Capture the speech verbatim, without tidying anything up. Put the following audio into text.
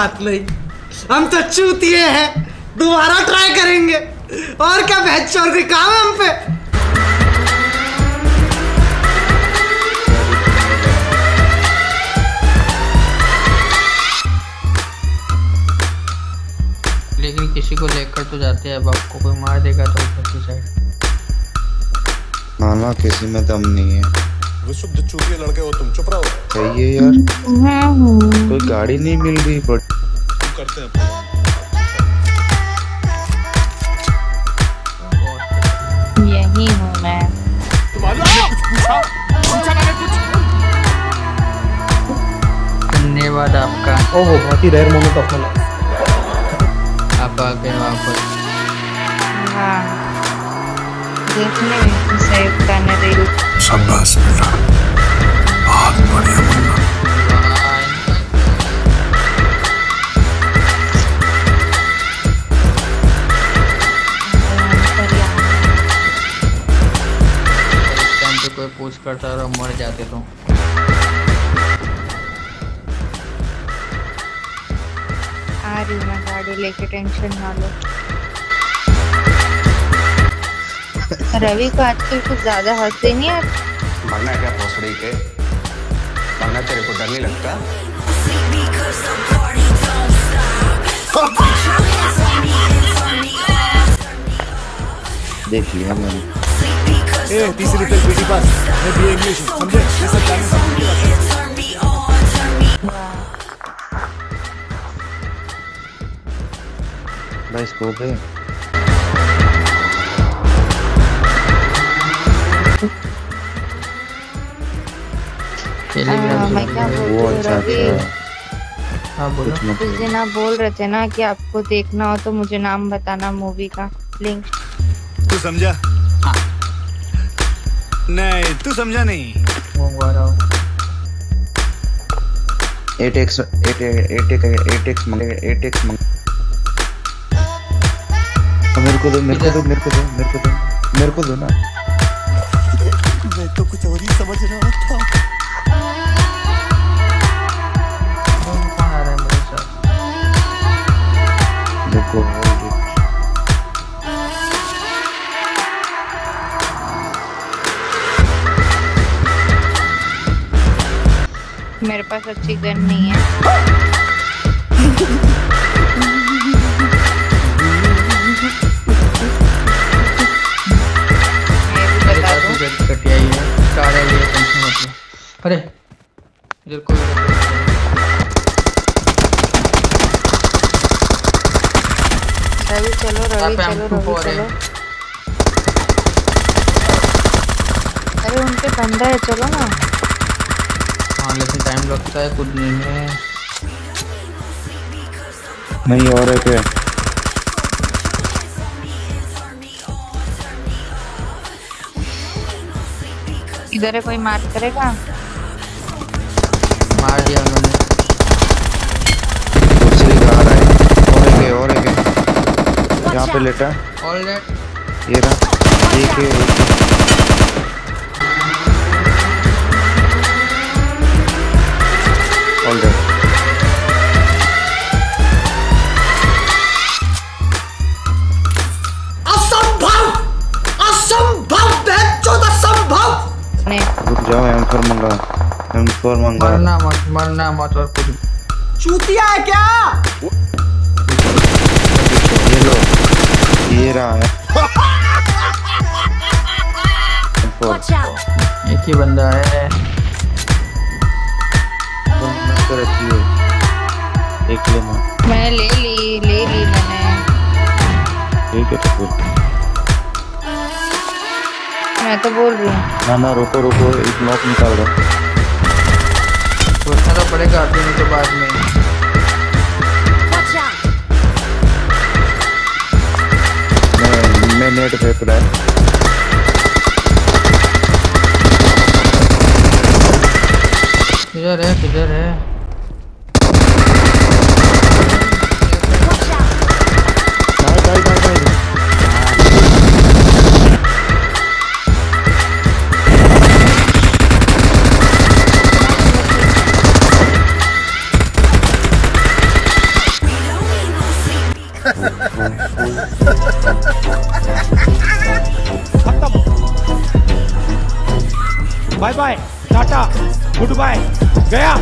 बात नहीं, हम तो चूतिए हैं, दोबारा ट्राई करेंगे। और क्या बहस चोर के काम है हम पे। लेकिन किसी को लेकर तो जाते हैं, अब आपको कोई मार देगा तो ऊपर की साइड। ना ना किसी में दम नहीं है। विशुद्ध चूतिए लड़के हो तुम, चुप रहो। सही है यार, कोई गाड़ी नहीं मिल रही बट करते हैं। यही हूँ मैं। कुछ पूछा पूछा मैंने कुछ। धन्यवाद आपका। ओहो, बहुत ही rare moment of my life. आप आ गए वापस। हाँ, देखने में सेव करने दे। शाबाश बेटा, बहुत बढ़िया मुन्ना। इस टाइम पे कोई पूछ करता और मर जाते तो। आ रही हूँ मैं गाड़ी लेके, टेंशन ना लो। रवि को आजकल कुछ ज्यादा हंसते नहीं यार। मरना क्या भोसड़ी के, मरना तेरे को डर नहीं लगता? देख लिया मैंने। ए तीसरी फिल्म पीटी पास, मैं बीए इंग्लिश हूँ, समझे? ये सब जानने समझने की बात है। भाई स्कोप है। आ, मैं क्या वो बोलती हूँ अच्छा रवि, अच्छा। हाँ बोलो। कुछ मत उस दिन आप बोल रहे थे ना कि आपको देखना हो तो मुझे नाम बताना मूवी का लिंक। तू समझा? हाँ। नहीं तू समझा नहीं। मंगवा रहा हूँ। Eight x eight eight eight x मंगे एट एक्स मंगे। मेरे को दो मेरे को दो मेरे को दो मेरे को दो मेरे को दो ना। मैं तो कुछ और ही समझ रहा था। कौन आ रहा है मेरे साथ? देखो मेरे पास अच्छी गन नहीं है। कटिया ही है, कार है, ये टेंशन मत लो। अरे इधर कोई रवि चलो, रवि चलो, रवि चलो। अरे उनके बंदा है, चलो ना। हाँ लेकिन टाइम लगता है कूदने में। नहीं और है क्या? इधर है, कोई मार करेगा? मार दिया मैंने। दूसरी कार है। और है क्या? और है क्या? यहाँ पे लेटा। All right. ये रहा। एक है, एक है। All right. असंभव, असंभव, बेचौद असंभव। रुक जाओ, एम फोर मंगा, एम फोर मंगा। मरना मत, मरना मत और कुछ। चूतिया है क्या? ये लो, ये रहा है। M four. एक ही बंदा है। तो रखी है, एक लेना। मैंने ले ली, ले ली मैंने। ठीक है तो फिर मैं तो बोल रही हूँ। ना ना रुको रुको, एक नॉक निकाल रहा। सोचना तो पड़ेगा अभी तो बाद में। मैं मैं नेट फेंक रहा है। किधर है, किधर है? Bye bye bye bye. Bye bye, tata, good bye, गया।